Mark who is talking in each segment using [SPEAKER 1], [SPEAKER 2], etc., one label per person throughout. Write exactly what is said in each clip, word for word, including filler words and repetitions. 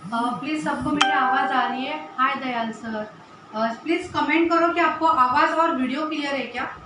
[SPEAKER 1] Please सबको मेरी आवाज़ आ रही है? Hi Dayal sir, please comment करो कि आपको आवाज़ और वीडियो क्लियर है क्या।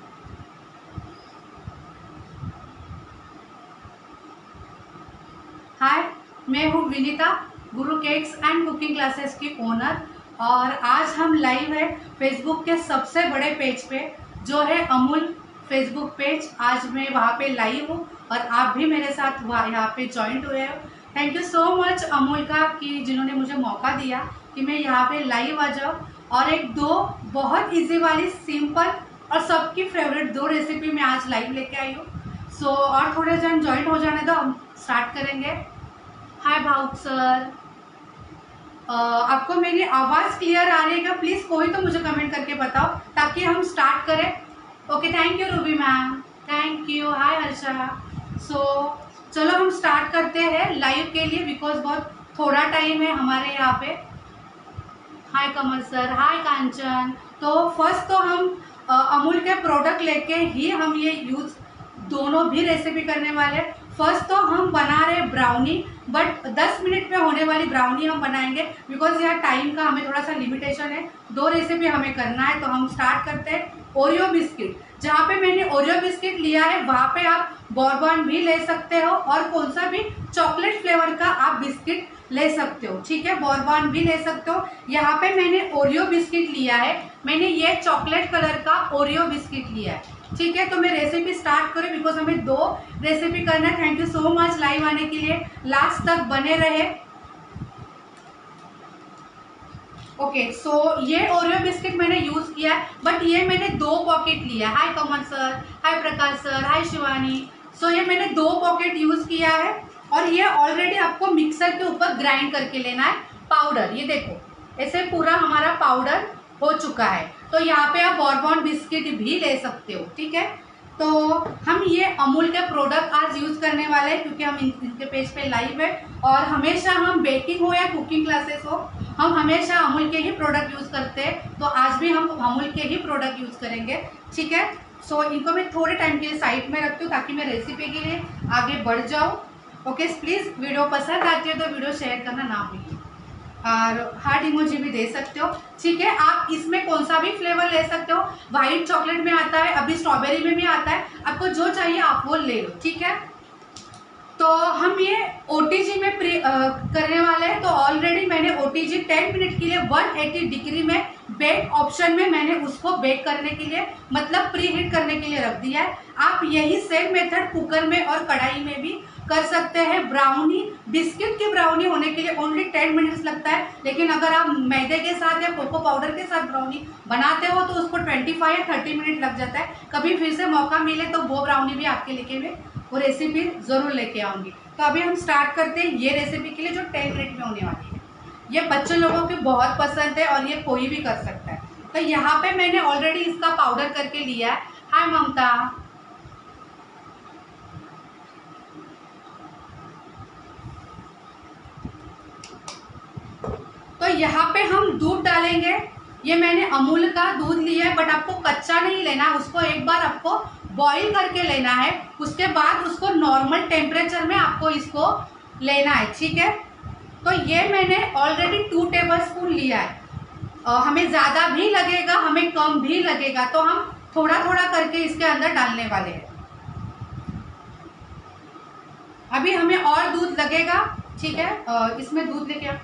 [SPEAKER 1] हाय, मैं हूँ Vinita, Guru cakes and cooking classes की ओनर, और आज हम लाइव है फेसबुक के सबसे बड़े पेज पे जो है अमूल फेसबुक पेज। आज मैं वहाँ पे लाइव हूँ और आप भी मेरे साथ वहाँ यहाँ पे ज्वाइंट हुए हो। Thank you so much Amul का कि जिन्होंने मुझे मौका दिया कि मैं यहाँ पे लाइव आ जाऊँ और एक दो बहुत इजी वाली सिंपल और सबकी फेवरेट दो रेसिपी मैं आज लाइव लेके आई हूँ। सो so, और थोड़े जन ज्वाइंट हो जाने दो, हम स्टार्ट करेंगे। हाय भाउक सर, आपको मेरी आवाज़ क्लियर आ रही है क्या? प्लीज़ कोई तो मुझे कमेंट करके बताओ ताकि हम स्टार्ट करें। Okay, thank you Ruby ma'am, thank you. Hi Harsha. So चलो हम स्टार्ट करते हैं लाइव के लिए, बिकॉज बहुत थोड़ा टाइम है हमारे यहाँ पे। Hi Kamal sir, hi Kanchan. तो फर्स्ट तो हम अमूल के प्रोडक्ट लेके ही हम ये यूज दोनों भी रेसिपी करने वाले। फर्स्ट तो हम बना रहे ब्राउनी, बट दस मिनट में होने वाली ब्राउनी हम बनाएंगे बिकॉज यहाँ टाइम का हमें थोड़ा सा लिमिटेशन है, दो रेसिपी हमें करना है। तो हम स्टार्ट करते हैं ओरियो बिस्किट। जहाँ पे मैंने ओरियो बिस्किट लिया है वहाँ पे आप बॉर्बन भी ले सकते हो और कौन सा भी चॉकलेट फ्लेवर का आप बिस्किट ले सकते हो, ठीक है, बॉर्बन भी ले सकते हो। यहाँ पे मैंने ओरियो बिस्किट लिया है, मैंने ये चॉकलेट कलर का ओरियो बिस्किट लिया है, ठीक है। तो मैं रेसिपी स्टार्ट करूँ बिकॉज हमें दो रेसिपी करना है। Thank you so much live आने के लिए, लास्ट तक बने रहे। ओके okay, सो so ये ओरियो बिस्किट मैंने यूज किया है, बट ये मैंने दो पॉकेट लिया है। Hi Kamal sir, hi Prakash sir, hi Shivani. So so ये मैंने दो पॉकेट यूज किया है और ये ऑलरेडी आपको मिक्सर के ऊपर ग्राइंड करके लेना है पाउडर। ये देखो ऐसे पूरा हमारा पाउडर हो चुका है। तो यहाँ पे आप बॉर्बन बिस्किट भी ले सकते हो, ठीक है। तो हम ये अमूल के प्रोडक्ट आज यूज करने वाले हैं क्योंकि हम इनके पेज पे लाइव है और हमेशा हम बेकिंग हो या कुकिंग क्लासेस हो, हम हमेशा अमूल के ही प्रोडक्ट यूज करते हैं। तो आज भी हम अमूल के ही प्रोडक्ट यूज करेंगे, ठीक है। सो so, इनको मैं थोड़े टाइम के लिए साइड में रखती हूँ ताकि मैं रेसिपी के लिए आगे बढ़ जाऊँ। ओके, प्लीज वीडियो पसंद आती है तो वीडियो शेयर करना ना भूलिए और हार्ट इमोजी भी दे सकते हो, ठीक है। आप इसमें कौन सा भी फ्लेवर ले सकते हो, व्हाइट चॉकलेट में आता है, अभी स्ट्रॉबेरी में भी आता है, आपको जो चाहिए आप वो ले लो, ठीक है। तो हम ये ओटीजी में प्री आ, करने वाले हैं। तो ऑलरेडी मैंने ओटीजी टेन मिनट के लिए एक सौ अस्सी डिग्री में बेक ऑप्शन में मैंने उसको बेक करने के लिए मतलब प्री हीट करने के लिए रख दिया है। आप यही सेम मेथड कुकर में और कढ़ाई में भी कर सकते हैं। ब्राउनी बिस्किट की ब्राउनी होने के लिए ओनली टेन मिनट्स लगता है, लेकिन अगर आप मैदे के साथ या कोको पाउडर के साथ ब्राउनी बनाते हो तो उसको पच्चीस या तीस मिनट लग जाता है। कभी फिर से मौका मिले तो वो ब्राउनी भी आपके लेके मैं वो रेसिपी जरूर लेके आऊंगी। तो अभी हम स्टार्ट करते हैं ये रेसिपी के लिए जो टेन मिनट में होने वाली है। ये बच्चे लोगों को बहुत पसंद है और ये कोई भी कर सकता है। तो यहाँ पे मैंने ऑलरेडी इसका पाउडर करके लिया है। हाय ममता। तो यहाँ पे हम दूध डालेंगे। ये मैंने अमूल का दूध लिया है, बट आपको कच्चा नहीं लेना, उसको एक बार आपको बॉईल करके लेना है, उसके बाद उसको नॉर्मल टेम्परेचर में आपको इसको लेना है, ठीक है। तो ये मैंने ऑलरेडी टू टेबल स्पून लिया है। और हमें ज़्यादा भी लगेगा, हमें कम भी लगेगा, तो हम थोड़ा थोड़ा करके इसके अंदर डालने वाले हैं। अभी हमें और दूध लगेगा, ठीक है। इसमें दूध लेके आप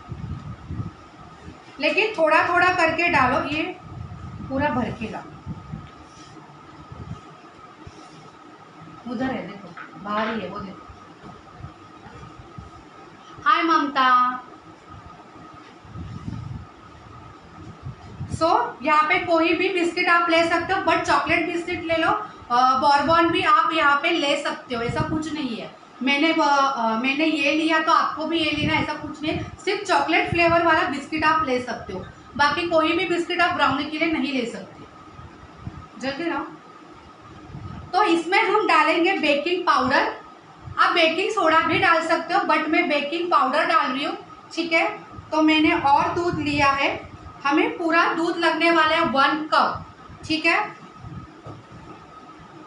[SPEAKER 1] लेकिन थोड़ा थोड़ा करके डालो, ये पूरा भर के लाओ। उधर है देखो, बाहर ही है वो देखो। हाय ममता। सो so, यहाँ पे कोई भी बिस्किट आप ले सकते हो, बट चॉकलेट बिस्किट ले लो, बॉर्बन भी आप यहाँ पे ले सकते हो, ऐसा कुछ नहीं है। मैंने आ, मैंने ये लिया तो आपको भी ये लेना, ऐसा कुछ नहीं। सिर्फ चॉकलेट फ्लेवर वाला बिस्किट आप ले सकते हो, बाकी कोई भी बिस्किट आप ब्राउनी के लिए नहीं ले सकते। जल्दी रहो। तो इसमें हम डालेंगे बेकिंग पाउडर। आप बेकिंग सोडा भी डाल सकते हो, बट मैं बेकिंग पाउडर डाल रही हूँ, ठीक है। तो मैंने और दूध लिया है, हमें पूरा दूध लगने वाला है वन कप, ठीक है।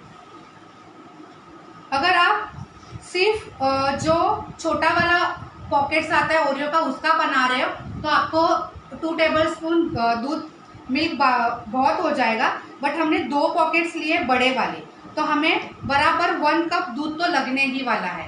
[SPEAKER 1] अगर आप सिर्फ जो छोटा वाला पॉकेट्स आता है ओरियो का, उसका बना रहे हो तो आपको टू टेबल स्पून दूध मिल्क बहुत हो जाएगा। बट हमने दो पॉकेट्स लिए बड़े वाले, तो हमें बराबर वन कप दूध तो लगने ही वाला है।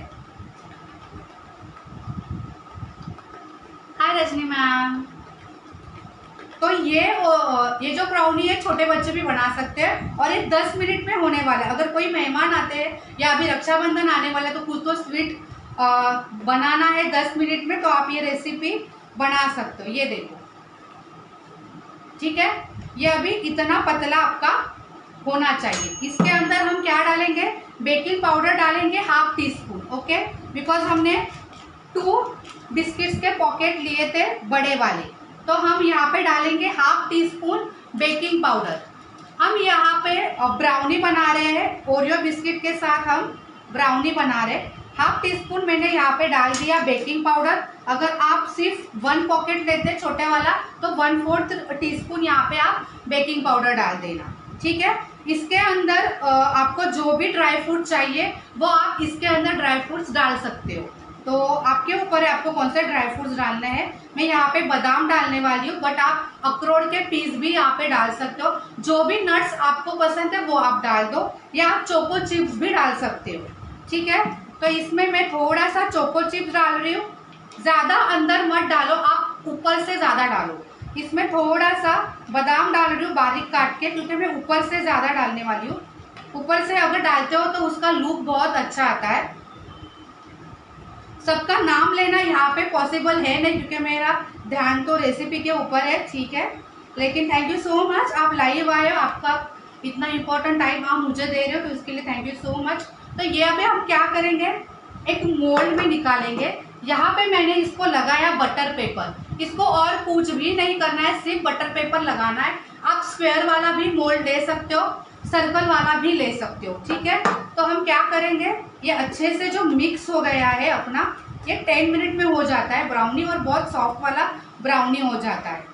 [SPEAKER 1] Hi Rajni ma'am. तो ये ये जो ब्राउनी है छोटे बच्चे भी बना सकते हैं और ये दस मिनट में होने वाला है। अगर कोई मेहमान आते हैं या अभी रक्षाबंधन आने वाला है तो कुछ तो स्वीट बनाना है दस मिनट में, तो आप ये रेसिपी बना सकते हो। ये देखो, ठीक है, ये अभी इतना पतला आपका होना चाहिए। इसके अंदर हम क्या डालेंगे, बेकिंग पाउडर डालेंगे half teaspoon. Okay, because हमने टू बिस्किट्स के पॉकेट लिए थे बड़े वाले, तो हम यहाँ पे डालेंगे half teaspoon baking powder. हम यहाँ पे ब्राउनी बना रहे हैं, ओरियो बिस्किट के साथ हम ब्राउनी बना रहे हैं। हाफ टी स्पून मैंने यहाँ पे डाल दिया बेकिंग पाउडर। अगर आप सिर्फ वन पॉकेट लेते हैं छोटे वाला तो वन फोर्थ टी स्पून यहाँ पे आप बेकिंग पाउडर डाल देना, ठीक है। इसके अंदर आपको जो भी ड्राई फ्रूट चाहिए वो आप इसके अंदर ड्राई फ्रूट्स डाल सकते हो, तो आपके ऊपर है आपको कौन से ड्राई फ्रूट्स डालने हैं। मैं यहाँ पे बादाम डालने वाली हूँ, बट आप अखरोट के पीस भी यहाँ पे डाल सकते हो। जो भी नट्स आपको पसंद है वो आप डाल दो, या आप चोको चिप्स भी डाल सकते हो, ठीक है। तो इसमें मैं थोड़ा सा चोको चिप्स डाल रही हूँ, ज़्यादा अंदर मत डालो, आप ऊपर से ज़्यादा डालो। इसमें थोड़ा सा बादाम डाल रही हूँ बारीक काट के, क्योंकि मैं ऊपर से ज़्यादा डालने वाली हूँ। ऊपर से अगर डालते हो तो उसका लुक बहुत अच्छा आता है। सबका नाम लेना यहाँ पे पॉसिबल है नहीं, क्योंकि मेरा ध्यान तो रेसिपी के ऊपर है, ठीक है। लेकिन थैंक यू सो मच, आप लाइव आए हो, आपका इतना इम्पोर्टेंट टाइम आप मुझे दे रहे हो, तो इसके लिए थैंक यू सो मच। तो ये अभी हम क्या करेंगे, एक मोल्ड में निकालेंगे। यहाँ पे मैंने इसको लगाया बटर पेपर, इसको और कुछ भी नहीं करना है, सिर्फ बटर पेपर लगाना है। आप स्क्वायर वाला भी मोल्ड ले सकते हो, सर्कल वाला भी ले सकते हो, ठीक है। तो हम क्या करेंगे, ये अच्छे से जो मिक्स हो गया है अपना, ये टेन मिनट में हो जाता है ब्राउनी, और बहुत सॉफ्ट वाला ब्राउनी हो जाता है।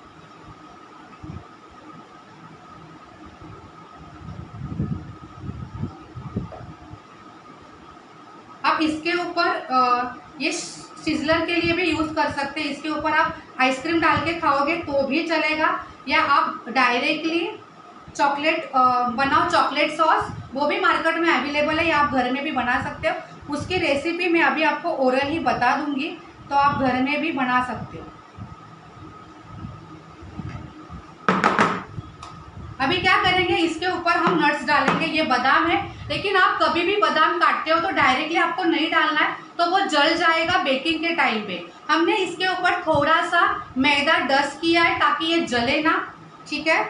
[SPEAKER 1] आप इसके ऊपर ये सिजलर के लिए भी यूज कर सकते हैं, इसके ऊपर आप आइसक्रीम डाल के खाओगे तो भी चलेगा, या आप डायरेक्टली चॉकलेट बनाओ, चॉकलेट सॉस, वो भी मार्केट में अवेलेबल है, या आप घर में भी बना सकते हो। उसकी रेसिपी मैं अभी आपको ओरल ही बता दूंगी, तो आप घर में भी बना सकते हो। अभी क्या करेंगे, इसके ऊपर हम नट्स डालेंगे। ये बादाम है, लेकिन आप कभी भी बादाम काटते हो तो डायरेक्टली आपको नहीं डालना है, तो वो जल जाएगा बेकिंग के टाइम पे। हमने इसके ऊपर थोड़ा सा मैदा डस्ट किया है ताकि ये जले ना, ठीक है।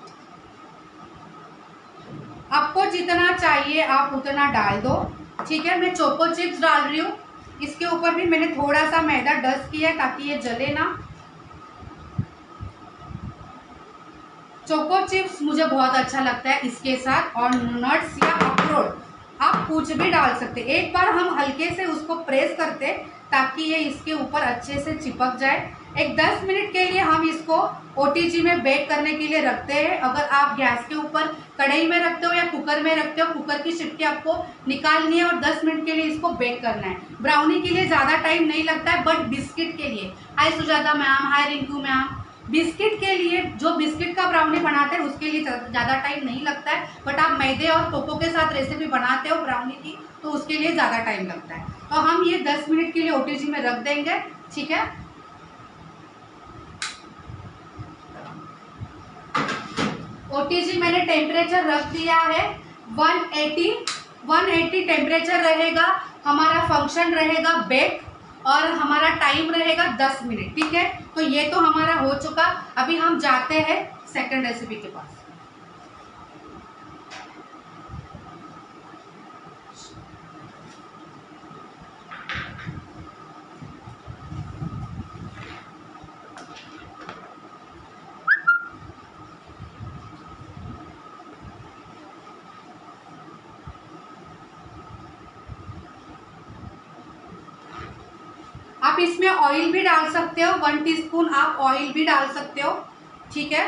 [SPEAKER 1] आपको जितना चाहिए आप उतना डाल दो, ठीक है। मैं चोको चिप्स डाल रही हूँ, इसके ऊपर भी मैंने थोड़ा सा मैदा डस्ट किया है ताकि ये जले ना। चोको चिप्स मुझे बहुत अच्छा लगता है इसके साथ, और नट्स या अखरोट आप कुछ भी डाल सकते। एक बार हम हल्के से उसको प्रेस करते ताकि ये इसके ऊपर अच्छे से चिपक जाए। एक दस मिनट के लिए हम इसको ओटीजी में बेक करने के लिए रखते हैं। अगर आप गैस के ऊपर कढ़ाई में रखते हो या कुकर में रखते हो, कुकर की सीटी आपको निकालनी है और दस मिनट के लिए इसको बेक करना है। ब्राउनी के लिए ज़्यादा टाइम नहीं लगता है, बट बिस्किट के लिए, hi Sujata ma'am, hi Rinku ma'am, biscuit के लिए, जो बिस्किट का ब्राउनी बनाते हैं उसके लिए ज़्यादा टाइम नहीं लगता है। बट आप मैदे और कोको के साथ रेसिपी बनाते हो ब्राउनी की, तो उसके लिए ज़्यादा टाइम लगता है। तो हम ये दस मिनट के लिए ओटीजी में रख देंगे, ठीक है। ओटीजी मैंने टेम्परेचर रख दिया है वन एटी टेम्परेचर रहेगा, हमारा फंक्शन रहेगा बेक, और हमारा टाइम रहेगा दस मिनट, ठीक है। तो ये तो हमारा हो चुका। अभी हम जाते हैं सेकंड रेसिपी के पास। आप इसमें ऑयल भी डाल सकते हो, वन टीस्पून आप ऑयल भी डाल सकते हो, ठीक है।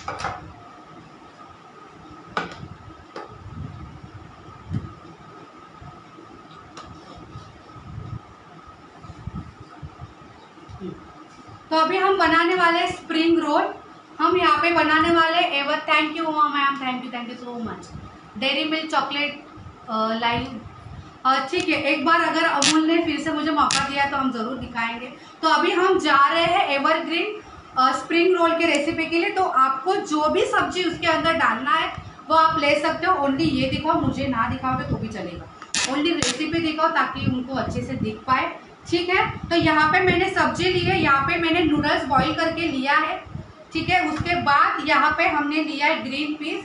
[SPEAKER 1] तो अभी हम बनाने वाले स्प्रिंग रोल। हम यहाँ पे बनाने वाले ever thank you ma'am, thank you thank you so much. Dairy Milk chocolate live, ठीक है। एक बार अगर अमूल ने फिर से मुझे मौका दिया तो हम जरूर दिखाएंगे। तो अभी हम जा रहे हैं एवरग्रीन स्प्रिंग रोल के रेसिपी के लिए। तो आपको जो भी सब्जी उसके अंदर डालना है वो आप ले सकते हो। ओनली ये दिखाओ, मुझे ना दिखाओगे तो भी चलेगा। ओनली रेसिपी दिखाओ ताकि उनको अच्छे से दिख पाए, ठीक है। तो यहाँ पे मैंने सब्जी ली है, यहाँ पे मैंने नूडल्स बॉईल करके लिया है, ठीक है। उसके बाद यहाँ पे हमने लिया है ग्रीन पीस,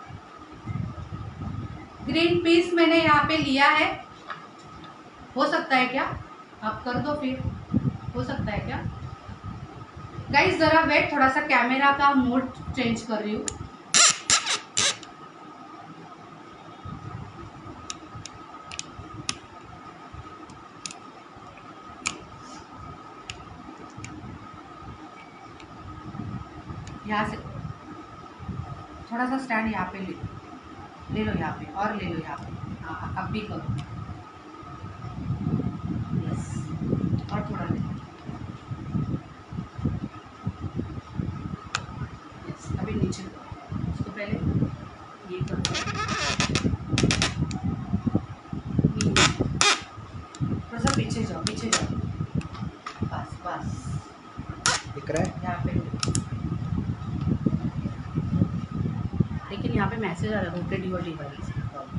[SPEAKER 1] ग्रीन पीस मैंने यहाँ पे लिया है। हो सकता है क्या? आप कर दो फिर, हो सकता है क्या? गाइस जरा वेट, थोड़ा सा कैमरा का मोड चेंज कर रही हूँ। यहाँ से थोड़ा सा स्टैंड यहाँ पे ले ले लो, यहाँ पे और ले लो यहाँ पे। हाँ अब भी करो, यस, और थोड़ा ले, यस। अभी नीचे करो, उसको पहले ये करो, थोड़ा सा पीछे जाओ, पीछे जाओ, बस बस
[SPEAKER 2] दिख रहा है
[SPEAKER 1] यहाँ पे। लेकिन यहाँ पे मैसेज आ रहा है रोटेड योर डिवाइस।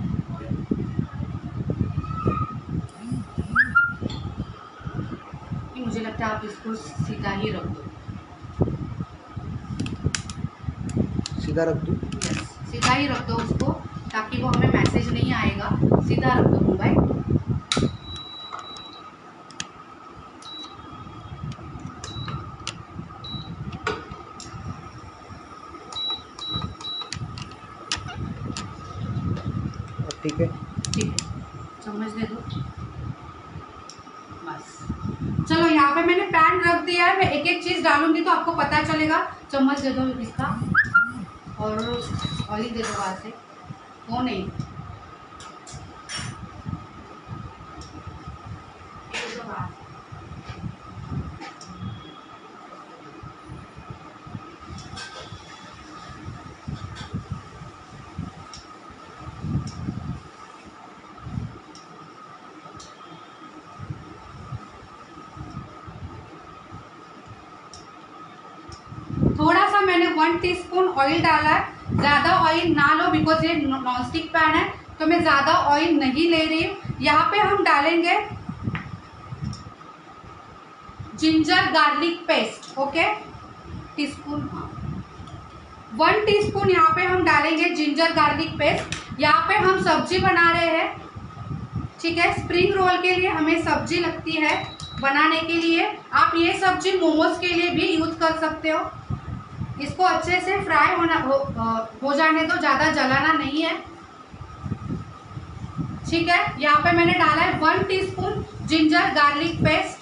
[SPEAKER 1] मुझे लगता है आप इसको सीधा ही रख दो,
[SPEAKER 2] सीधा रख दूँ?
[SPEAKER 1] यस, सीधा ही रख दो उसको, ताकि वो हमें मैसेज नहीं आएगा। सीधा रख दो मोबाइल।
[SPEAKER 2] ठीक है,
[SPEAKER 1] ठीक है, चम्मच दे दो, बस। चलो यहाँ पे मैंने पैन रख दिया है, मैं एक एक चीज डालूंगी तो आपको पता चलेगा। चम्मच दे दो इसका, और ऑयल दे दो वहाँ से, वो नहीं, ये दो वहाँ। थोड़ा सा मैंने वन टीस्पून ऑयल डाला है, ज़्यादा ऑयल ना लो बिकॉज ये नॉनस्टिक पैन है, तो मैं ज़्यादा ऑयल नहीं ले रही हूँ। यहाँ पे हम डालेंगे ginger garlic paste, okay, teaspoon, one teaspoon यहाँ पे हम डालेंगे जिंजर गार्लिक पेस्ट। यहाँ पे हम सब्जी बना रहे हैं, ठीक है। स्प्रिंग रोल के लिए हमें सब्जी लगती है बनाने के लिए। आप ये सब्जी मोमोज के लिए भी यूज कर सकते हो। इसको अच्छे से फ्राई होना हो, हो जाने दो, ज़्यादा जलाना नहीं है, ठीक है। यहाँ पे मैंने डाला है one teaspoon ginger garlic paste.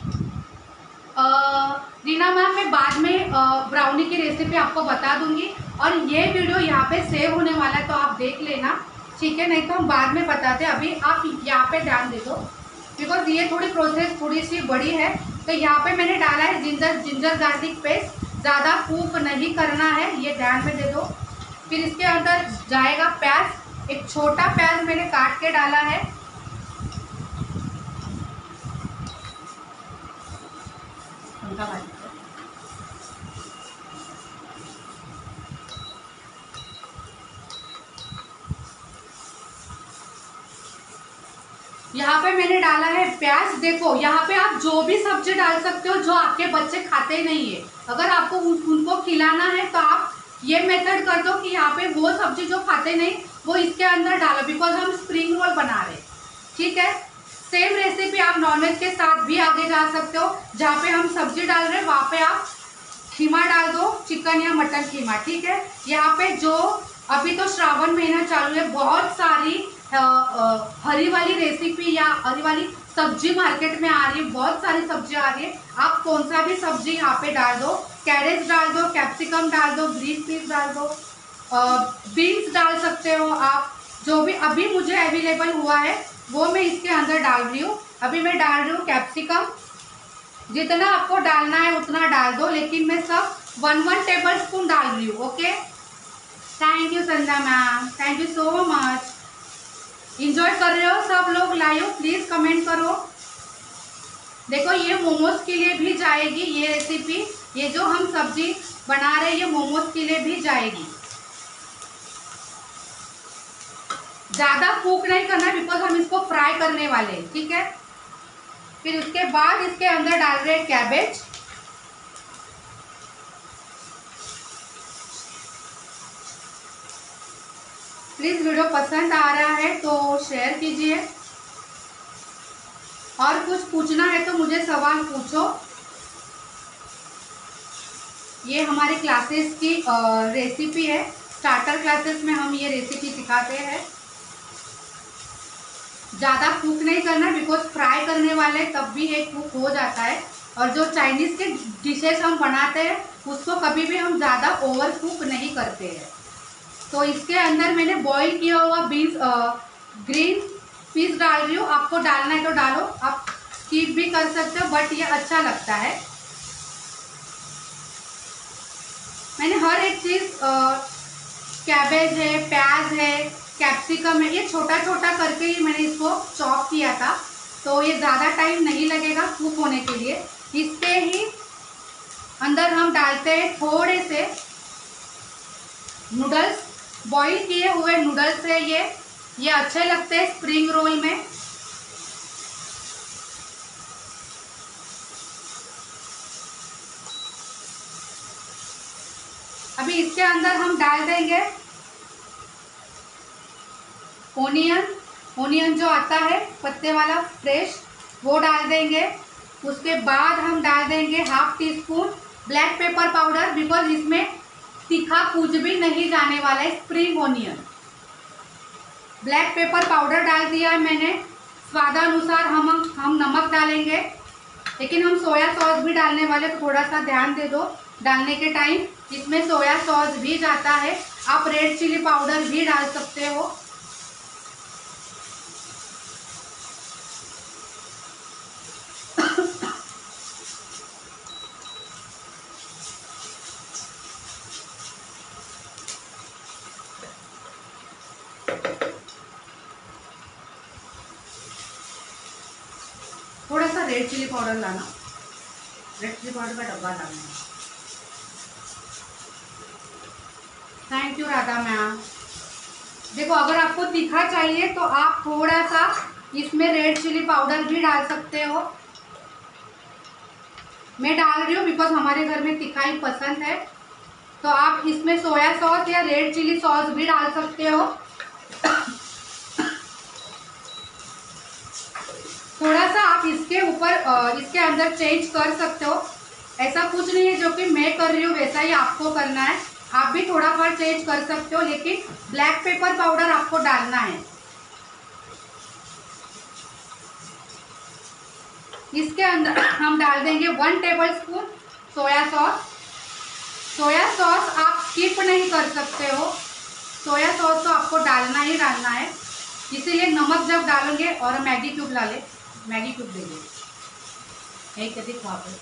[SPEAKER 1] Reena ma'am मैं बाद में ब्राउनी की रेसिपी आपको बता दूंगी, और ये वीडियो यहाँ पे सेव होने वाला है तो आप देख लेना, ठीक है। नहीं तो हम बाद में बताते हैं, अभी आप यहाँ पे ध्यान दे दो बिकॉज ये थोड़ी प्रोसेस थोड़ी सी बड़ी है। तो यहाँ पे मैंने डाला है जिंजर जिंजर गार्लिक पेस्ट। ज़्यादा कुक नहीं करना है, ये ध्यान में दे दो। फिर इसके अंदर जाएगा प्याज, एक छोटा प्याज मैंने काट के डाला है, उनका भाई। यहाँ पे मैंने डाला है प्याज। देखो यहाँ पे आप जो भी सब्जी डाल सकते हो जो आपके बच्चे खाते नहीं है। अगर आपको उन, उनको खिलाना है तो आप ये मेथड कर दो कि यहाँ पे वो सब्जी जो खाते नहीं वो इसके अंदर डालो, बिकॉज हम स्प्रिंग रोल बना रहे हैं, ठीक है। सेम रेसिपी आप नॉनवेज के साथ भी आगे जा सकते हो। जहाँ पे हम सब्जी डाल रहे हैं वहाँ पे आप खीमा डाल दो, चिकन या मटन खीमा, ठीक है। यहाँ पे जो अभी तो श्रावण महीना चालू है, बहुत सारी आ, आ, हरी वाली रेसिपी या हरी वाली सब्जी मार्केट में आ रही है, बहुत सारी सब्जी आ रही है। आप कौन सा भी सब्जी यहाँ पे डाल दो, कैरेट्स डाल दो, कैप्सिकम डाल दो, ग्रीन पीस डाल दो, बीन्स डाल सकते हो आप। जो भी अभी मुझे अवेलेबल हुआ है वो मैं इसके अंदर डाल रही हूँ। अभी मैं डाल रही हूँ कैप्सिकम। जितना आपको डालना है उतना डाल दो, लेकिन मैं सब वन वन टेबल स्पून डाल रही हूँ। Okay, thank you Sandhya ma'am, thank you so much. Enjoy कर रहे हो सब लोग लाइव? प्लीज कमेंट करो। देखो ये मोमोज के लिए भी जाएगी ये रेसिपी, ये जो हम सब्जी बना रहे हैं ये मोमोज के लिए भी जाएगी। ज्यादा कुक नहीं करना बिकॉज हम इसको फ्राई करने वाले हैं, ठीक है। फिर उसके बाद इसके अंदर डाल रहे हैं कैबेज। प्लीज वीडियो पसंद आ रहा है तो शेयर कीजिए, और कुछ पूछना है तो मुझे सवाल पूछो। ये हमारे क्लासेस की रेसिपी है, स्टार्टर क्लासेस में हम ये रेसिपी सिखाते हैं। ज़्यादा कुक नहीं करना बिकॉज फ्राई करने वाले तब भी एक कुक हो जाता है, और जो चाइनीज़ के डिशेस हम बनाते हैं उसको कभी भी हम ज़्यादा ओवर कुक नहीं करते हैं। तो इसके अंदर मैंने बॉईल किया हुआ बीन्स ग्रीन पीस डाल रही हूँ। आपको डालना है तो डालो, आप स्किप भी कर सकते हो, बट ये अच्छा लगता है। मैंने हर एक चीज़, कैबेज है, प्याज है, कैप्सिकम है, ये छोटा छोटा करके ही मैंने इसको चॉप किया था, तो ये ज़्यादा टाइम नहीं लगेगा कुक होने के लिए। इसके ही अंदर हम डालते हैं थोड़े से नूडल्स, बॉईल किए हुए नूडल्स है ये ये अच्छे लगते हैं स्प्रिंग रोल में। अभी इसके अंदर हम डाल देंगे ओनियन, ओनियन जो आता है पत्ते वाला फ्रेश, वो डाल देंगे। उसके बाद हम डाल देंगे half teaspoon black pepper powder, because इसमें तीखा कुछ भी नहीं जाने वाला है, spring onion. Black pepper powder डाल दिया है मैंने। स्वादानुसार हम हम नमक डालेंगे, लेकिन हम सोया सॉस भी डालने वाले, तो थोड़ा सा ध्यान दे दो डालने के टाइम। इसमें सोया सॉस भी जाता है, आप रेड चिली पाउडर भी डाल सकते हो। थोड़ा सा रेड चिली पाउडर लाना, रेड चिली पाउडर का डब्बा डालना। Thank you Radha ma'am. देखो अगर आपको तीखा चाहिए तो आप थोड़ा सा इसमें रेड चिली पाउडर भी डाल सकते हो। मैं डाल रही हूँ बिकॉज हमारे घर में तीखाई पसंद है, तो आप इसमें सोया सॉस या रेड चिली सॉस भी डाल सकते हो। थोड़ा सा आप इसके ऊपर इसके अंदर चेंज कर सकते हो, ऐसा कुछ नहीं है जो कि मैं कर रही हूँ वैसा ही आपको करना है। आप भी थोड़ा बहुत चेंज कर सकते हो, लेकिन ब्लैक पेपर पाउडर आपको डालना है। इसके अंदर हम डाल देंगे one tablespoon soya sauce. Soya sauce आप स्किप नहीं कर सकते हो, सोया सॉस तो आपको डालना ही डालना है। इसीलिए नमक जब डालेंगे, और मैगी क्यूब ला ले, मैगी क्यूब दे दे, यही कहती खा पे।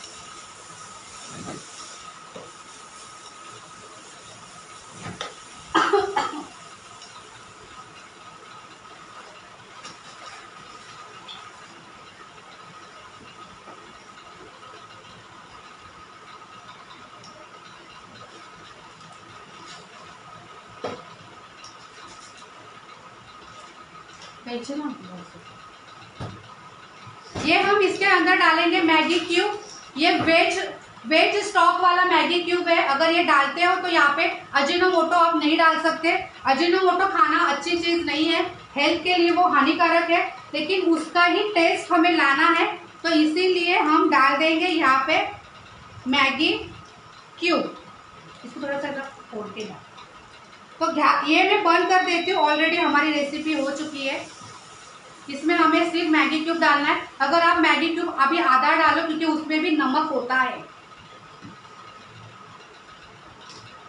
[SPEAKER 1] ये हम इसके अंदर डालेंगे मैगी क्यूब। ये वेज वेज स्टॉक वाला मैगी क्यूब है। अगर ये डालते हो तो यहाँ पे अजीनोमोटो आप नहीं डाल सकते। अजीनोमोटो खाना अच्छी चीज नहीं है, हेल्थ के लिए वो हानिकारक है, लेकिन उसका ही टेस्ट हमें लाना है, तो इसीलिए हम डाल देंगे यहाँ पे मैगी क्यूब। इसको थोड़ा सा फोड़ के डाल, तो ये मैं बंद कर देती हूँ, ऑलरेडी हमारी रेसिपी हो चुकी है। इसमें हमें सिर्फ मैगी क्यूब डालना है। अगर आप मैगी क्यूब अभी आधा डालो, क्योंकि उसमें भी नमक होता है।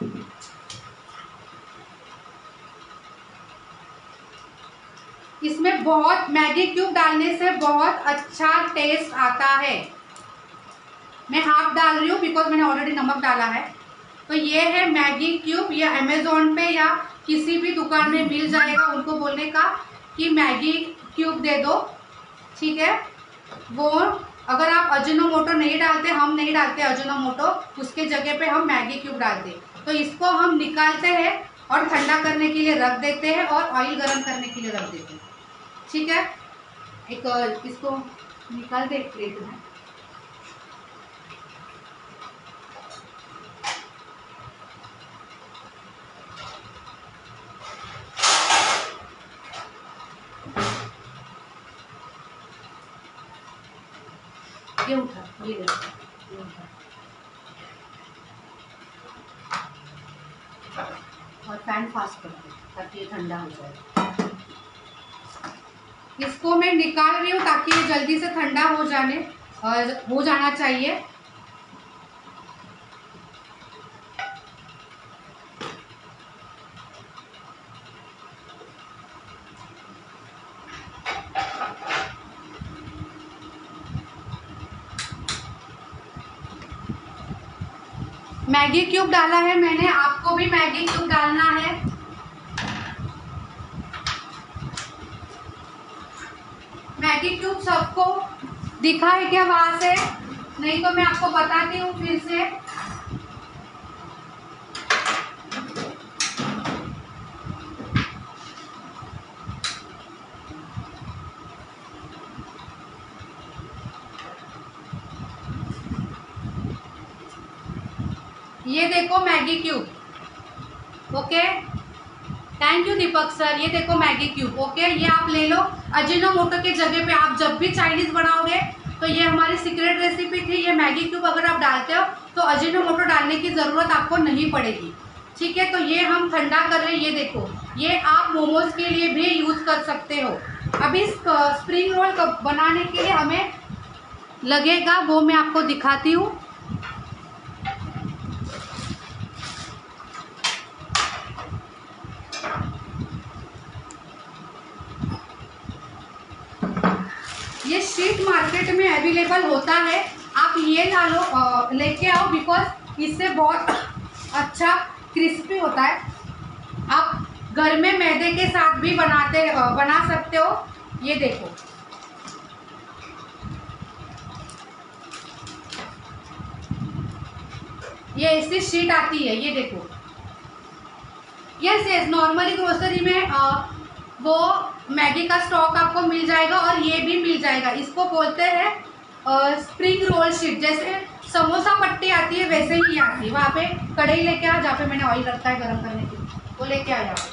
[SPEAKER 1] इसमें बहुत मैगी क्यूब डालने से बहुत अच्छा टेस्ट आता है। मैं हाफ डाल रही हूँ बिकॉज मैंने ऑलरेडी नमक डाला है। तो ये है मैगी क्यूब। या अमेजोन पे या किसी भी दुकान में मिल जाएगा, उनको बोलने का कि मैगी क्यूब दे दो, ठीक है। वो अगर आप अजिनोमोटो नहीं डालते, हम नहीं डालते अजिनोमोटो, उसके जगह पे हम मैगी क्यूब डालते। तो इसको हम निकालते हैं और ठंडा करने के लिए रख देते हैं और ऑयल गरम करने के लिए रख देते हैं, ठीक है। एक इसको निकाल दे प्लेट में। ये उठा, ये ले, ये उठा। और फैन फास्ट कर दो ताकि ये ठंडा हो जाए। इसको मैं निकाल रही हूँ ताकि ये जल्दी से ठंडा हो जाने और हो जाना चाहिए। मैगी क्यूब डाला है मैंने, आपको भी मैगी क्यूब डालना है। मैगी क्यूब सबको दिखा है क्या वहां से? नहीं तो मैं आपको बताती हूँ फिर से। ये देखो Maggi cube, okay. Thank you Deepak sir. ये देखो मैगी क्यूब, ओके। ये आप ले लो। अजिनोमोटो के जगह पे आप जब भी चाइनीज बनाओगे तो ये हमारी सीक्रेट रेसिपी थी। ये मैगी क्यूब अगर आप डालते हो तो अजिनोमोटो डालने की जरूरत आपको नहीं पड़ेगी, ठीक है। तो ये हम ठंडा कर रहे हैं। ये देखो, ये आप मोमोज के लिए भी यूज कर सकते हो। अभी स्प्रिंग रोल बनाने के लिए हमें लगेगा वो मैं आपको दिखाती हूँ। ये शीट मार्केट में अवेलेबल होता है, आप ये ला लो, लेके आओ, बिकॉज इससे बहुत अच्छा क्रिस्पी होता है। आप घर में मैदे के साथ भी बनाते बना सकते हो। ये देखो, ये ऐसी शीट आती है, ये देखो। यस यस, नॉर्मली ग्रोसरी में आ, वो मैगी का स्टॉक आपको मिल जाएगा और ये भी मिल जाएगा। इसको बोलते हैं स्प्रिंग रोल शीट। जैसे समोसा पट्टी आती है वैसे ही आती है। वहाँ पे कढ़ाई लेके आ, जहाँ पे मैंने ऑयल रखा है गरम करने के लिए, वो लेके आ जाओ।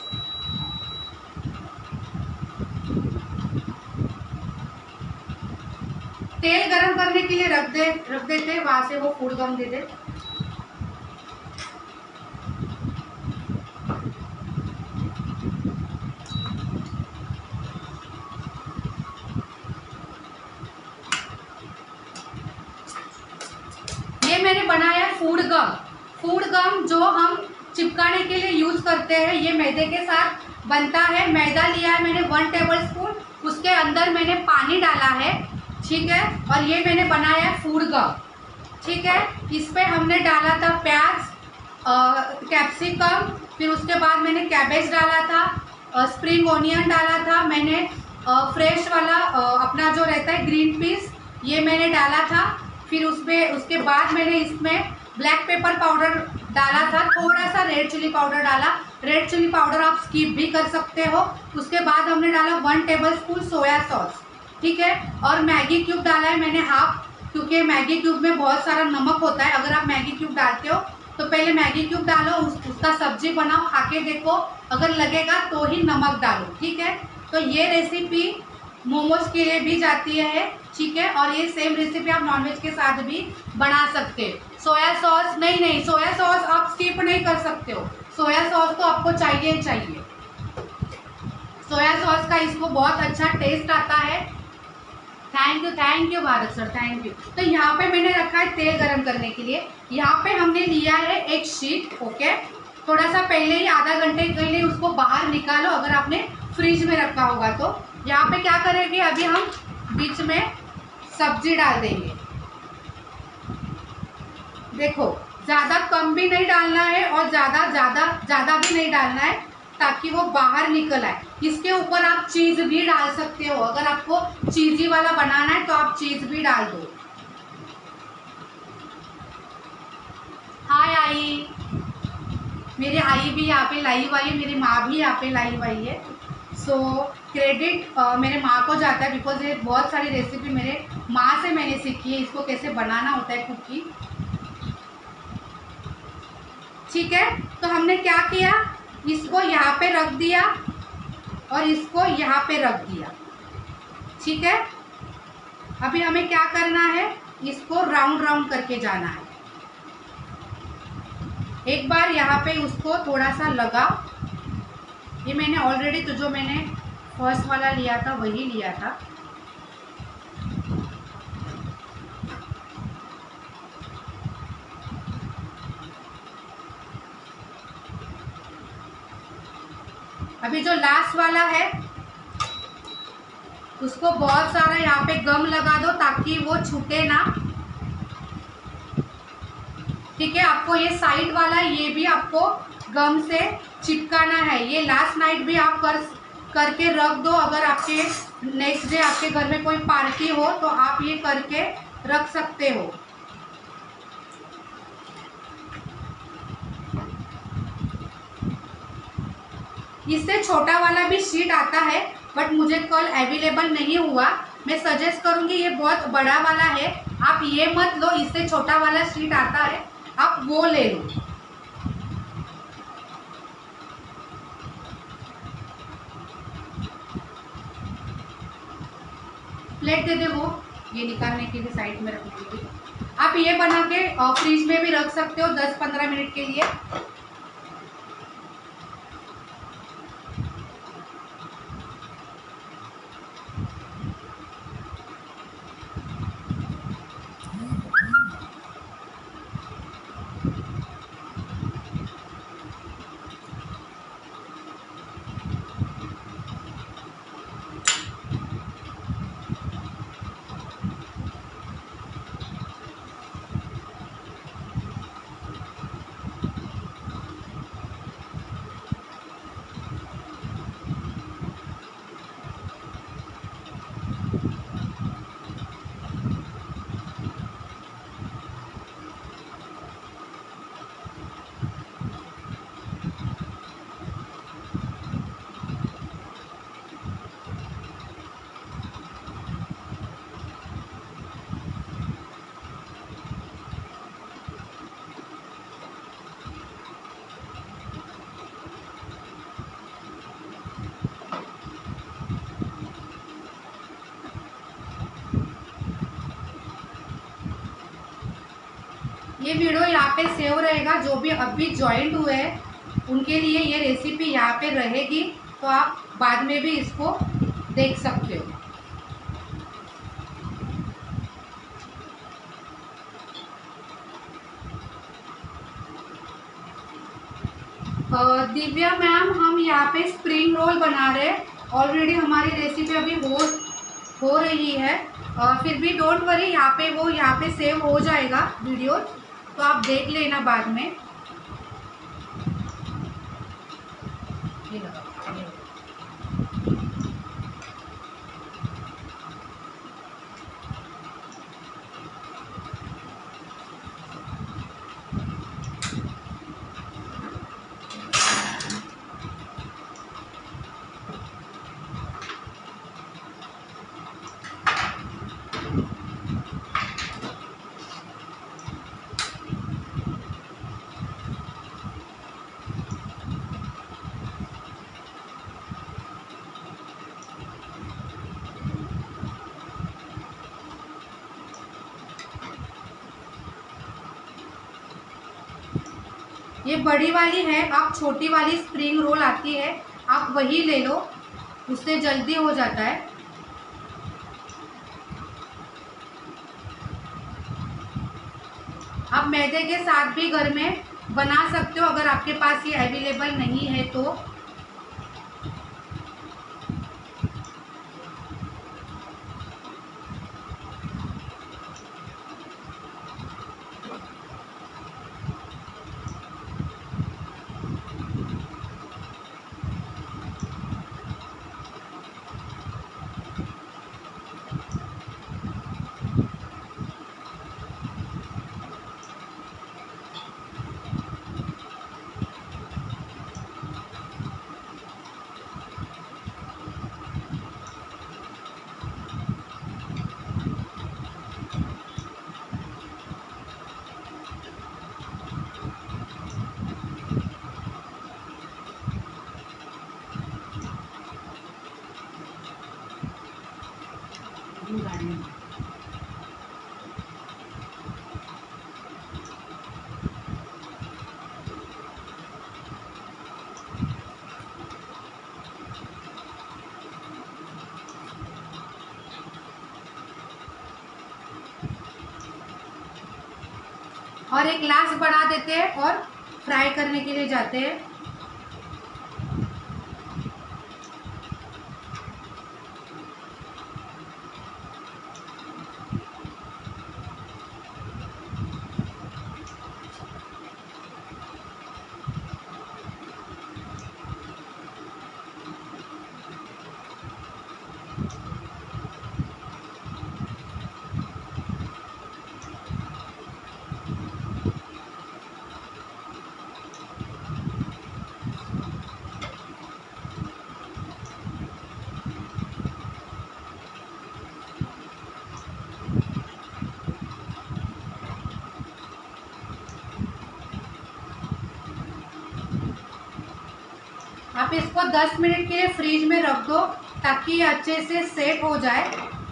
[SPEAKER 1] तेल गरम करने के लिए रख दे रख देते हैं, वहां से वो फूड गम दे दे। मैंने बनाया फूड गम। फूड गम जो हम चिपकाने के लिए यूज करते हैं, ये मैदे के साथ बनता है। मैदा लिया है मैंने वन टेबल स्पून, उसके अंदर मैंने पानी डाला है, ठीक है। और ये मैंने बनाया है फूड गम, ठीक है। इस पे हमने डाला था प्याज, कैप्सिकम, फिर उसके बाद मैंने कैबेज डाला था, स्प्रिंग ओनियन डाला था मैंने, फ्रेश वाला अपना जो रहता है ग्रीन पीस, ये मैंने डाला था। फिर उसमें उसके बाद मैंने इसमें ब्लैक पेपर पाउडर डाला था, थोड़ा सा रेड चिली पाउडर डाला। रेड चिली पाउडर आप स्किप भी कर सकते हो। उसके बाद हमने डाला one tablespoon soya sauce, ठीक है। और मैगी क्यूब डाला है मैंने हाफ, क्योंकि मैगी क्यूब में बहुत सारा नमक होता है। अगर आप मैगी क्यूब डालते हो तो पहले मैगी क्यूब डालो, उस, उसका सब्जी बनाओ, खा के देखो, अगर लगेगा तो ही नमक डालो, ठीक है। तो ये रेसिपी मोमोज के लिए भी जाती है, ठीक है। और ये सेम रेसिपी आप नॉनवेज के साथ भी बना सकते हो। सोया सॉस नहीं नहीं सोया सॉस आप स्किप नहीं कर सकते हो। सोया सॉस तो आपको चाहिए ही चाहिए। सोया सॉस का इसको बहुत अच्छा टेस्ट आता है। Thank you thank you Bharat sir, thank you. तो यहाँ पे मैंने रखा है तेल गरम करने के लिए। यहाँ पे हमने लिया है एक शीट, ओके। थोड़ा सा पहले ही आधा घंटे के लिए उसको बाहर निकालो, अगर आपने फ्रिज में रखा होगा तो। यहाँ पे क्या करेंगे, अभी हम बीच में सब्जी डाल देंगे। देखो, ज़्यादा कम भी नहीं डालना है और ज़्यादा ज़्यादा ज़्यादा भी नहीं डालना है, ताकि वो बाहर निकल आए। इसके ऊपर आप चीज़ भी डाल सकते हो, अगर आपको चीज़ी वाला बनाना है तो आप चीज़ भी डाल दो। हाय आई, मेरी आई भी यहाँ पे लाइव हुई है, मेरी माँ भी यहाँ पे लाइव हुई है। सो क्रेडिट मेरे माँ को जाता है, बिकॉज ये बहुत सारी रेसिपी मेरे माँ से मैंने सीखी है, इसको कैसे बनाना होता है कुकी। ठीक है, तो हमने क्या किया, इसको यहाँ पे रख दिया और इसको यहाँ पे रख दिया। ठीक है, अभी हमें क्या करना है, इसको राउंड राउंड करके जाना है। एक बार यहाँ पे उसको थोड़ा सा लगाओ। ये मैंने ऑलरेडी तो जो मैंने फर्स्ट वाला लिया था वही लिया था। अभी जो लास्ट वाला है उसको बहुत सारा यहाँ पे गम लगा दो ताकि वो छूटे ना। ठीक है, आपको ये साइड वाला ये भी आपको गम से चिपकाना है। ये लास्ट नाइट भी आप कर करके रख दो, अगर आपके नेक्स्ट डे आपके घर में कोई पार्टी हो तो आप ये करके रख सकते हो। इससे छोटा वाला भी शीट आता है, बट मुझे कल अवेलेबल नहीं हुआ। मैं सजेस्ट करूंगी, ये बहुत बड़ा वाला है, आप ये मत लो, इससे छोटा वाला शीट आता है, आप वो ले लो। प्लेट दे दे वो, ये निकालने के लिए साइड में रखने के लिए। आप ये बना के फ्रिज में भी रख सकते हो दस पंद्रह मिनट के लिए। ये वीडियो यहाँ पे सेव रहेगा, जो भी अभी ज्वाइंट हुए हैं उनके लिए ये रेसिपी यहाँ पे रहेगी, तो आप बाद में भी इसको देख सकते हो। दिव्या मैम, हम यहाँ पे स्प्रिंग रोल बना रहे हैं, ऑलरेडी हमारी रेसिपी अभी हो हो रही है। आ, फिर भी डोंट वरी, यहाँ पे वो यहाँ पे सेव हो जाएगा वीडियो, तो आप देख लेना बाद में। ये लगा, ये लगा। ये बड़ी वाली है, आप छोटी वाली स्प्रिंग रोल आती है, आप वही ले लो, उससे जल्दी हो जाता है। आप मैदे के साथ भी घर में बना सकते हो अगर आपके पास ये अवेलेबल नहीं है तो। और एक ग्लास बना देते हैं और फ्राई करने के लिए जाते हैं। आप इसको दस मिनट के लिए फ्रीज में रख दो ताकि ये अच्छे से सेट हो जाए।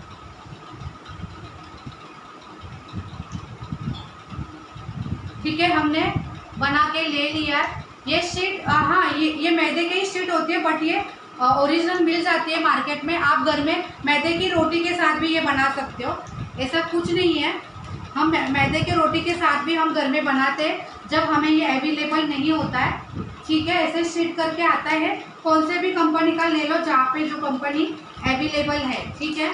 [SPEAKER 1] ठीक है, हमने बना के ले लिया। ये शीट, हाँ, ये ये मैदे की ही शीट होती है, बट ये ओरिजिनल मिल जाती है मार्केट में। आप घर में मैदे की रोटी के साथ भी ये बना सकते हो, ऐसा कुछ नहीं है। हम मैदे की रोटी के साथ भी हम घर में बनाते हैं जब हमें ये अवेलेबल नहीं होता है। ठीक है, ऐसे शीट करके आता है, कौन से भी कंपनी का ले लो जहाँ पे जो कंपनी अवेलेबल है। ठीक है,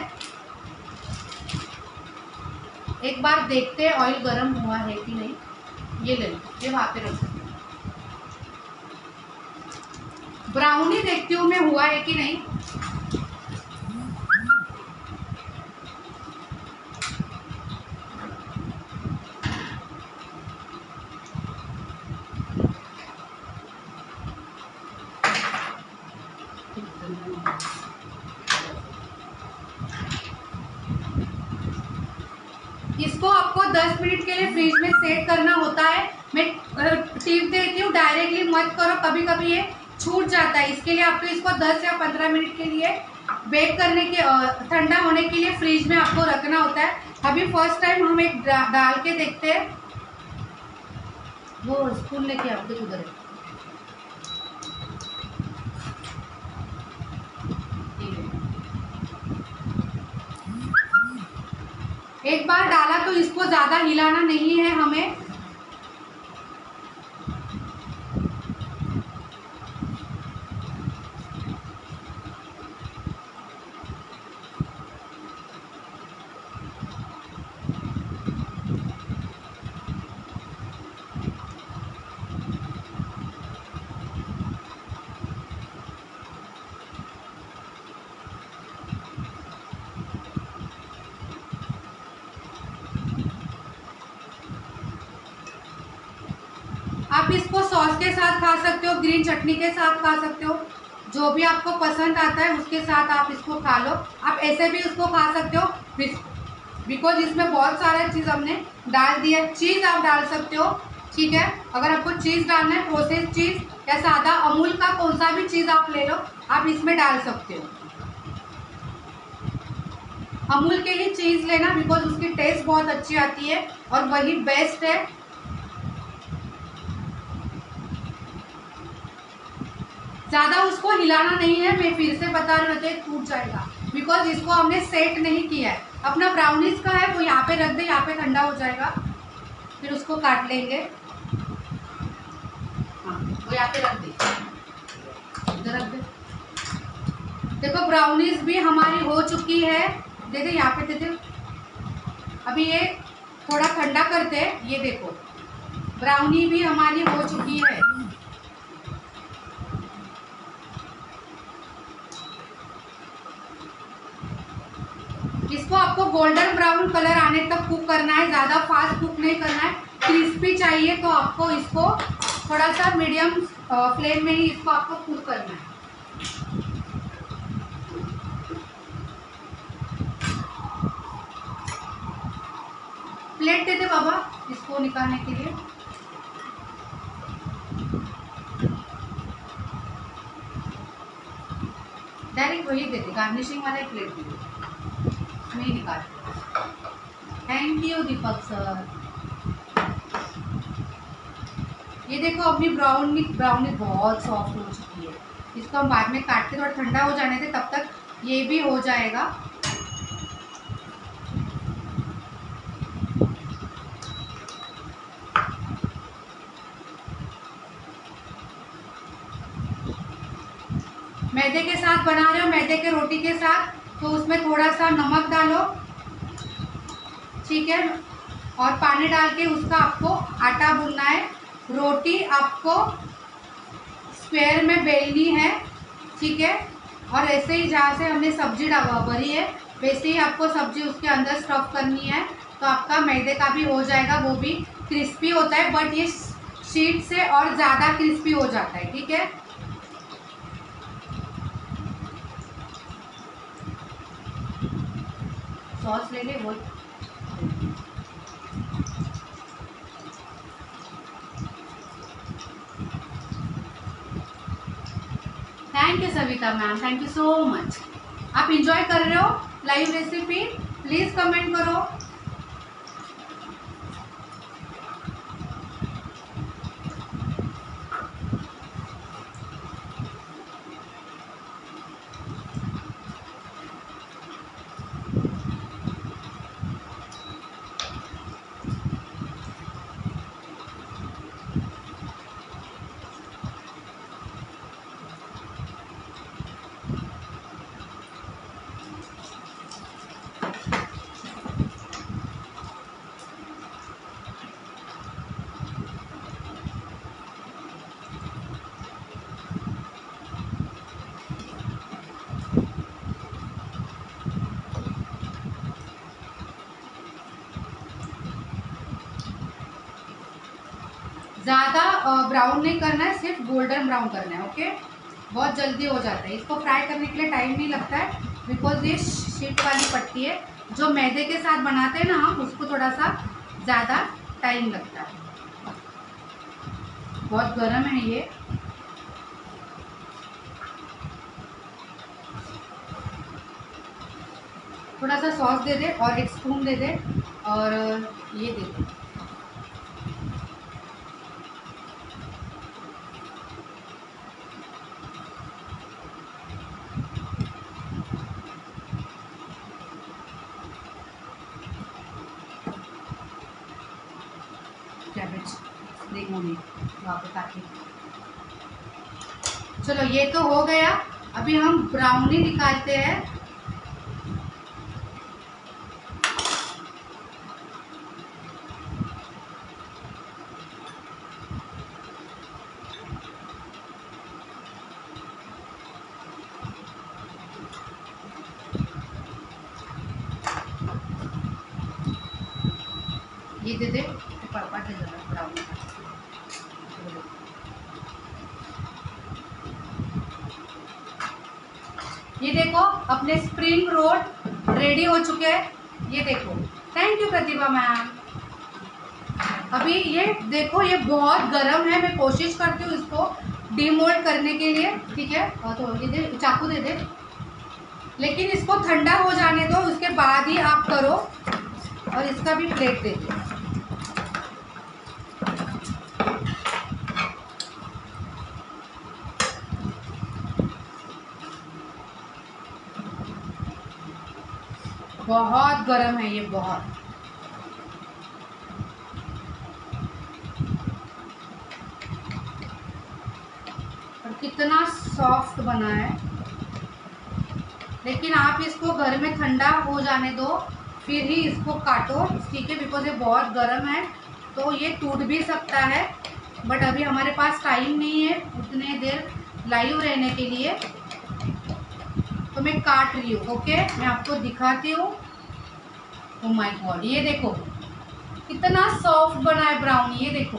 [SPEAKER 1] एक बार देखते हैं ऑयल गर्म हुआ है कि नहीं। ये ले लो, ये वहाँ पे रख सकते। ब्राउनी देखती हूँ मैं हुआ है कि नहीं। इसको आपको दस मिनट के लिए फ्रीज में सेट करना होता है। मैं टिप देती हूँ, डायरेक्टली मत करो, कभी कभी ये छूट जाता है। इसके लिए आपको इसको दस या पंद्रह मिनट के लिए बेक करने के, ठंडा होने के लिए फ्रीज में आपको रखना होता है। अभी फर्स्ट टाइम हम एक डाल के देखते हैं। वो स्पून लेके आओ, देखो उधर है। एक बार डाला तो इसको ज़्यादा हिलाना नहीं है हमें। आप इसको सॉस के साथ खा सकते हो, ग्रीन चटनी के साथ खा सकते हो, जो भी आपको पसंद आता है उसके साथ आप इसको खा लो। आप ऐसे भी उसको खा सकते हो, बिकॉज इसमें बहुत सारा चीज़ हमने डाल दिया। चीज़ आप डाल सकते हो। ठीक है, अगर आपको चीज़ डालना है, प्रोसेस चीज़ या सादा अमूल का कौन सा भी चीज़ आप ले लो, आप इसमें डाल सकते हो। अमूल के ही चीज़ लेना, बिकॉज उसकी टेस्ट बहुत अच्छी आती है और वही बेस्ट है। ज़्यादा उसको हिलाना नहीं है, मैं फिर से बता रही हूँ, तो टूट जाएगा, बिकॉज इसको हमने सेट नहीं किया है। अपना ब्राउनीज का है वो यहाँ पे रख दे, यहाँ पे ठंडा हो जाएगा, फिर उसको काट लेंगे। यहाँ पे रख दे, इधर रख दे। देखो ब्राउनीज भी हमारी हो चुकी है, दे दे यहाँ पे दे दे। अभी ये थोड़ा ठंडा करते हैं। ये देखो ब्राउनी भी हमारी हो चुकी है। इसको आपको गोल्डन ब्राउन कलर आने तक कुक करना है, ज़्यादा फास्ट कुक नहीं करना है। क्रिस्पी चाहिए तो आपको इसको थोड़ा सा मीडियम फ्लेम में ही इसको आपको कुक करना है। प्लेट दे दे बाबा इसको निकालने के लिए। डायरेक्ट वही दे दे, गार्निशिंग वाला एक प्लेट दे दे, मैं निकाल। Thank you Deepak sir. ये देखो अपनी ब्राउनी ब्राउनी बहुत सॉफ्ट हो चुकी है। इसको हम बाद में काट के थोड़ा ठंडा हो जाने दे, तब तक ये भी हो जाएगा। मैदे के साथ बना रहे हो, मैदे के रोटी के साथ, तो उसमें थोड़ा सा नमक डालो, ठीक है, और पानी डाल के उसका आपको आटा गूंदना है। रोटी आपको स्क्वायर में बेलनी है, ठीक है, और ऐसे ही जहाँ से हमने सब्जी भरी है वैसे ही आपको सब्जी उसके अंदर स्टफ करनी है। तो आपका मैदे का भी हो जाएगा, वो भी क्रिस्पी होता है, बट ये शीट से और ज़्यादा क्रिस्पी हो जाता है, ठीक है। सॉस ले ले वो। Thank you Savita ma'am, thank you so much. आप इंजॉय कर रहे हो लाइव रेसिपी? प्लीज कमेंट करो। ज़्यादा ब्राउन नहीं करना है, सिर्फ गोल्डन ब्राउन करना है, ओके। बहुत जल्दी हो जाता है, इसको फ्राई करने के लिए टाइम नहीं लगता है, बिकॉज ये शीट वाली पट्टी है। जो मैदे के साथ बनाते हैं ना हम, उसको थोड़ा सा ज़्यादा टाइम लगता है। बहुत गर्म है ये। थोड़ा सा सॉस दे दे और एक स्पून दे दे और ये दे दे। चलो ये तो हो गया। अभी हम ब्राउनी निकालते हैं। ये दे दे पापा दे दे ब्राउनी का। ये देखो अपने स्प्रिंग रोल रेडी हो चुके हैं। ये देखो, थैंक यू प्रतिभा मैम। अभी ये देखो ये बहुत गर्म है, मैं कोशिश करती हूँ इसको डीमोल्ड करने के लिए, ठीक है। और तो ये दे, चाकू दे दे, लेकिन इसको ठंडा हो जाने दो, उसके बाद ही आप करो। और इसका भी प्लेट दे दो। बहुत गर्म है ये, बहुत। कितना सॉफ्ट बना है। लेकिन आप इसको घर में ठंडा हो जाने दो, फिर ही इसको काटो, ठीक है, बिकॉज ये बहुत गर्म है तो ये टूट भी सकता है। बट अभी हमारे पास टाइम नहीं है उतने देर लाइव रहने के लिए, तो मैं काट रही हूँ। ओके, मैं आपको दिखाती हूँ। ओह माय गॉड, ये देखो कितना सॉफ्ट बना है ब्राउनी, ये देखो।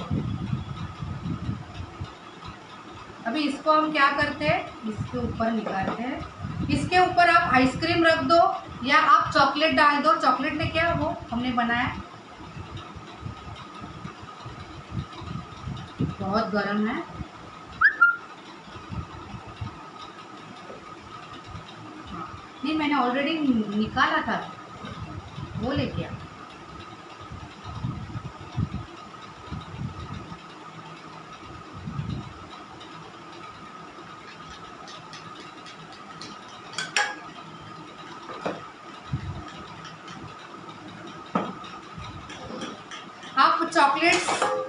[SPEAKER 1] अभी इसको हम क्या करते हैं, इसके ऊपर निकालते हैं। इसके ऊपर आप आइसक्रीम रख दो या आप चॉकलेट डाल दो। चॉकलेट ने क्या वो हमने बनाया, बहुत गर्म है। नहीं, मैंने ऑलरेडी निकाला था, वो लेके आ। आप चॉकलेट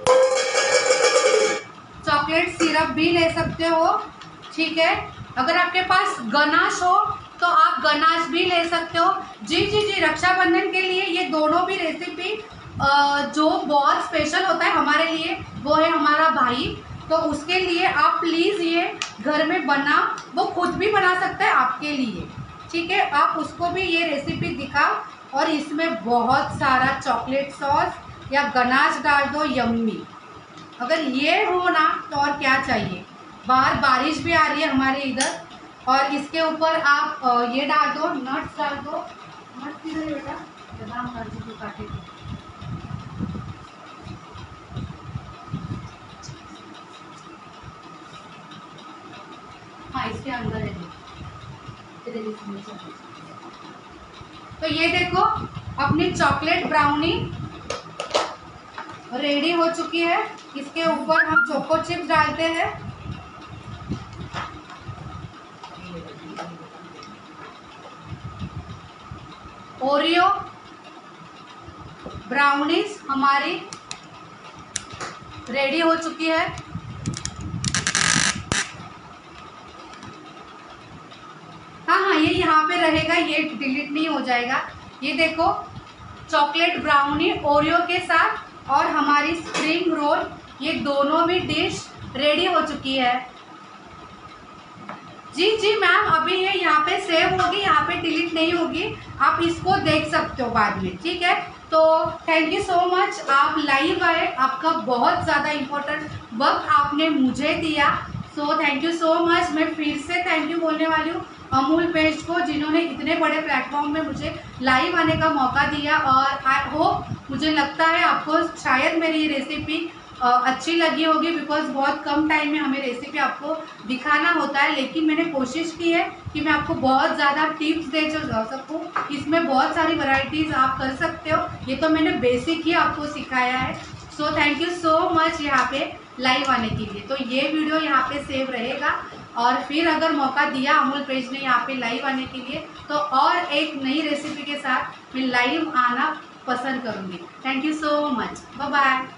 [SPEAKER 1] चॉकलेट सिरप भी ले सकते हो, ठीक है। अगर आपके पास गनाश हो तो आप गनाश भी ले सकते हो। जी जी जी, रक्षाबंधन के लिए ये दोनों भी रेसिपी जो बहुत स्पेशल होता है हमारे लिए, वो है हमारा भाई, तो उसके लिए आप प्लीज़ ये घर में बना, वो खुद भी बना सकता है आपके लिए, ठीक है। आप उसको भी ये रेसिपी दिखाओ और इसमें बहुत सारा चॉकलेट सॉस या गनाश डाल दो, यम्मी। अगर ये हो ना तो और क्या चाहिए। बाहर बारिश भी आ रही है हमारे इधर, और इसके ऊपर आप ये डाल दो, नट्स डाल दो। नट्स किधर है बेटा, बादाम काजू को काटे थे। हाँ, इसके अंदर है। तो ये देखो अपनी चॉकलेट ब्राउनी रेडी हो चुकी है। इसके ऊपर हम चोको चिप्स डालते हैं। ओरियो ब्राउनीज हमारी रेडी हो चुकी है। हाँ हाँ, ये यहाँ पे रहेगा, ये डिलीट नहीं हो जाएगा। ये देखो चॉकलेट ब्राउनी ओरियो के साथ और हमारी स्प्रिंग रोल, ये दोनों भी डिश रेडी हो चुकी है। जी जी मैम, अभी ये यहाँ पे सेव होगी, यहाँ पे डिलीट नहीं होगी, आप इसको देख सकते हो बाद में, ठीक है। तो थैंक यू सो मच, आप लाइव आए, आपका बहुत ज़्यादा इम्पोर्टेंट वक्त आपने मुझे दिया, so thank you so much. मैं फिर से थैंक यू बोलने वाली हूँ अमूल पेज को, जिन्होंने इतने बड़े प्लेटफॉर्म में मुझे लाइव आने का मौका दिया। और आई होप, मुझे लगता है आपको शायद मेरी ये रेसिपी अच्छी लगी होगी, बिकॉज बहुत कम टाइम में हमें रेसिपी आपको दिखाना होता है, लेकिन मैंने कोशिश की है कि मैं आपको बहुत ज़्यादा टिप्स दे जो जा सकूँ। इसमें बहुत सारी वैरायटीज़ आप कर सकते हो, ये तो मैंने बेसिक ही आपको सिखाया है। So thank you so much यहाँ पे लाइव आने के लिए। तो ये वीडियो यहाँ पे सेव रहेगा, और फिर अगर मौका दिया अमूल पेज ने यहाँ पे लाइव आने के लिए, तो और एक नई रेसिपी के साथ मैं लाइव आना पसंद करूँगी। Thank you so much, bye bye.